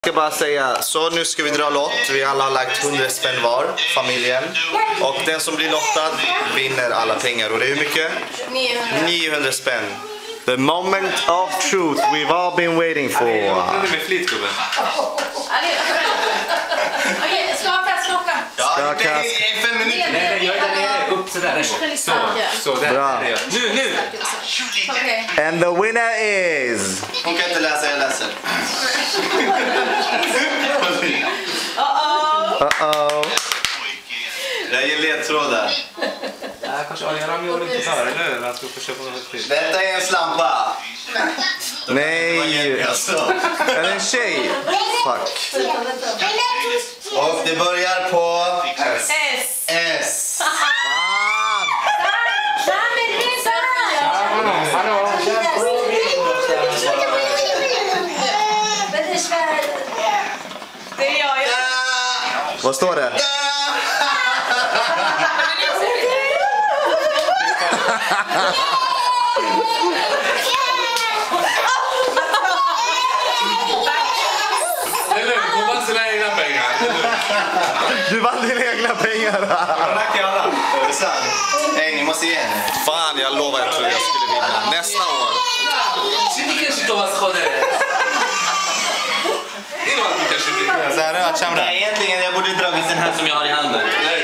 Jag ska bara säga, så nu ska vi dra lott. Vi alla har lagt 100 spänn var, familjen. Och den som blir lottad vinner alla pengar. Och det är hur mycket? 900 spänn. The moment of truth we've all been waiting for. Med flitgubben. Okej, skaka. Skaka. Det är 5 minuter. Nej, gör det nere. Upp sådär. Så där. Bra. Nu. Okej. And the winner is... Hon kan inte läsa, jag läser. Uh-oh. Jag ger ledtrådar. Kanske Adrian gjorde inte för det nu. Han skulle få köpa något skit. Detta är en slampa. Nej. Alltså. Är det en tjej? Fuck. Och det börjar på S. S. Det är jag. Vad står det? Det är lugnt, hon vann sina egna pengar. Du vann dina egna pengar. Tack alla. Är det sant? Hej, ni måste ge henne. Fan, jag lovar jag trodde jag skulle vinna. Nästa år. Så här, jag egentligen, jag borde dragit den här som jag har i handen.